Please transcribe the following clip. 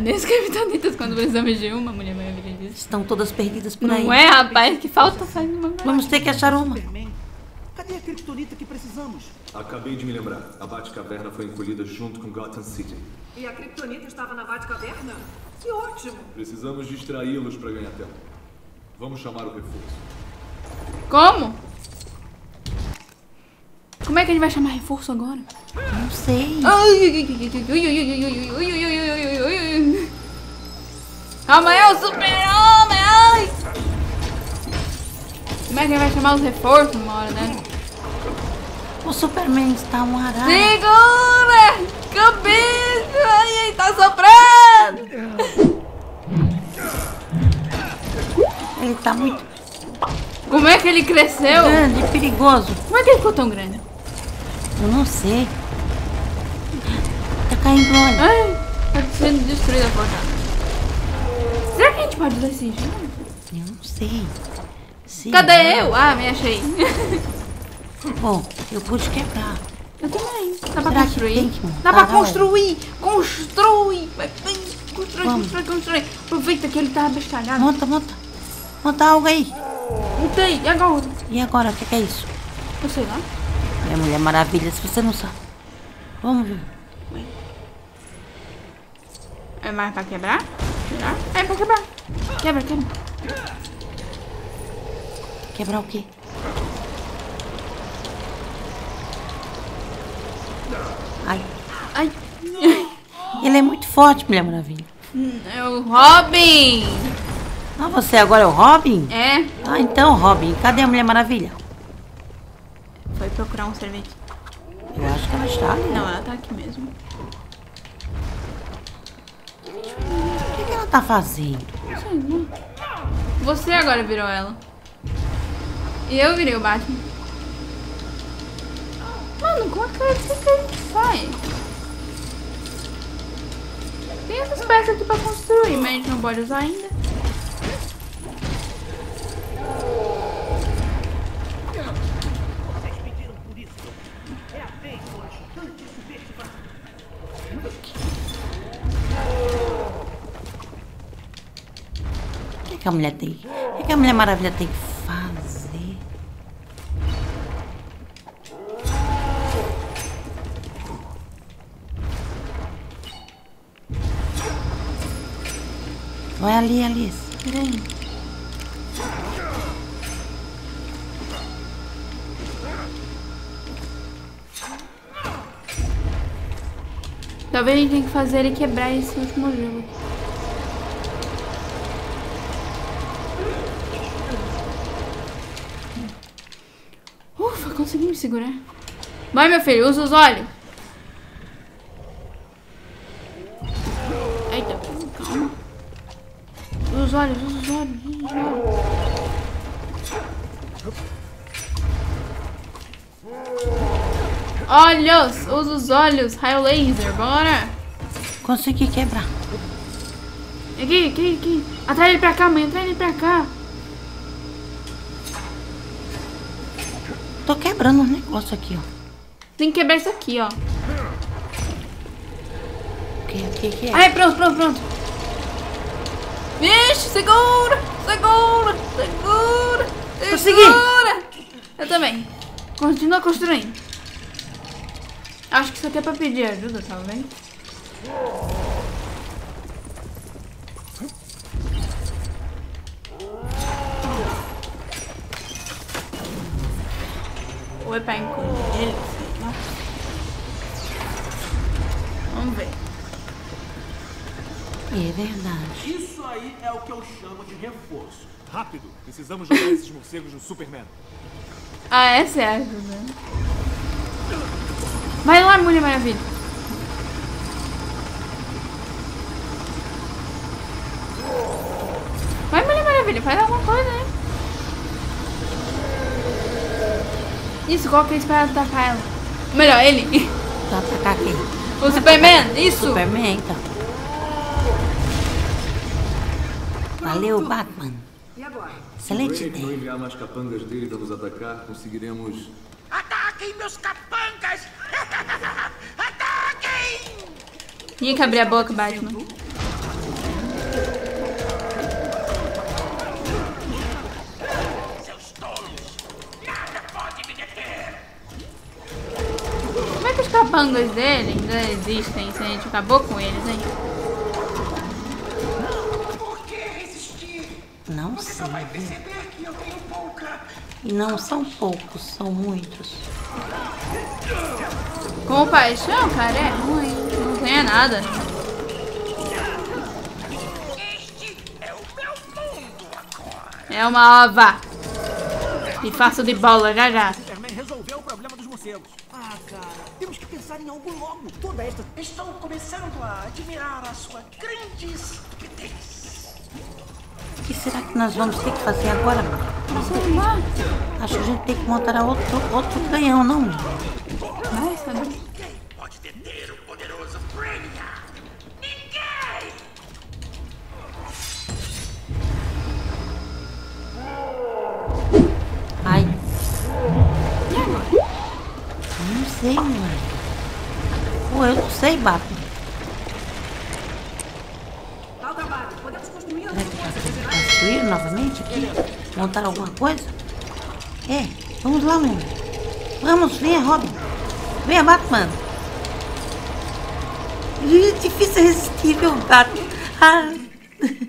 Cadê as criptonitas quando precisamos de uma? Mulher Maravilha disso. Estão todas perdidas por aí. Não é, rapaz? Que falta faz uma. Vamos ter que achar uma. Superman, cadê a criptonita que precisamos? Acabei de me lembrar. A Batcaverna foi encolhida junto com Gotham City. E a criptonita estava na Batcaverna? Que ótimo! Precisamos distraí-los para ganhar tempo. Vamos chamar o reforço. Como? Como é que a gente vai chamar reforço agora? Não sei. Calma aí, o super-homem! Ai! Como é que a gente vai chamar os reforços uma hora, né? O Superman está um arara. Segura! Cabeça! Ai, tá soprando! Ele tá muito Como é que ele cresceu? grande e perigoso. Como é que ele ficou tão grande? Eu não sei. Tá caindo óleo. Ai, tá sendo destruída a porta. Será que a gente pode usar esse jogo? Eu não sei. Sim. Cadê eu? Ah, me achei. Bom, eu pude quebrar. Eu também. Dá pra Será que construir? tem que Dá pra montar construir! Construi! Vai, Construi, Vamos. constrói. Aproveita que ele tá abestalhado. Monta, monta. Monta algo aí. Não tem. E agora? E agora, o que é isso? Eu sei lá. É Mulher Maravilha, se você não sabe. Vamos ver. É mais pra quebrar? Tirar? É pra quebrar. Quebra, quebra. Quebrar o quê? Ai. Ai. Ele é muito forte, Mulher Maravilha. É o Robin. Ah, você agora é o Robin? É. Ah, então, Robin, cadê a Mulher Maravilha? Foi procurar um sorvete. Eu acho que ela está ali. Não, ela tá aqui mesmo. O que ela tá fazendo? Não sei, não. Você agora virou ela. E eu virei o Batman. Mano, como é que a gente faz? Tem essas peças aqui pra construir, mas a gente não pode usar ainda. Vocês pediram por isso. É a vez do ajudante subversivo. O que a mulher tem? O que a Mulher Maravilha tem que fazer? Vai ali, Alice. Peraí. Talvez a gente tenha que fazer ele quebrar esse último jogo. Ufa, consegui me segurar. Vai, meu filho, usa os olhos. Eita, calma. Usa os olhos, usa os olhos, usa os olhos. Olhos, usa os olhos, raio laser, bora. Consegui quebrar. Aqui, aqui, aqui. Atrai ele pra cá, mãe, atrai ele pra cá. Tô quebrando um negócio aqui, ó. Tem que quebrar isso aqui, ó. O que é? Ai, pronto, pronto, pronto. Vixe, segura, segura, segura, Consegui. segura. Eu também. Continua construindo. Acho que isso aqui é pra pedir ajuda, tá vendo? Ou é pra encolher ele, sei lá. Vamos ver. É verdade. Isso aí é o que eu chamo de reforço. Rápido! Precisamos jogar esses morcegos no Superman. Ah, essa é a ajuda. Vai lá, Mulher Maravilha. Vai, Mulher Maravilha, faz alguma coisa, né? Isso, coloca isso pra atacar ela. Melhor, ele. Tá atacar quem? O Superman, isso. Superman, então. Valeu, Batman. E agora? Excelente Se não ideia. enviar mais capangas dele pra nos atacar, conseguiremos... Ataquem meus capangas! Ataquem! Tinha que abrir a boca, Batman. capangas dele ainda existem se a gente acabou com eles, hein? Por que resistir? Não Você sei. só vai perceber que eu tenho pouca. E não são poucos, são muitos. Compaixão, cara, é ruim. Não ganha nada. Este é o meu mundo agora. É uma ova. E faço de bola já já. Superman resolveu o problema dos morcegos. Ah, cara, temos que pensar em algo logo. Toda esta... Estou começando a admirar a sua grande estupidez. O que será que nós vamos ter que fazer agora, mano? Acho que a gente tem que montar outro canhão, não? Vai saber. Ninguém pode deter o poderoso Brainiac. Ninguém! Ai. Eu não sei, mano. Pô, eu não sei, Batman. Tal trabalho. Podemos construir Será que dá pra construir novamente aqui? Montar alguma coisa? É, vamos lá, mano. Vamos, venha, Robin. Venha, Batman. Ih, difícil resistir, viu, gato? Ah.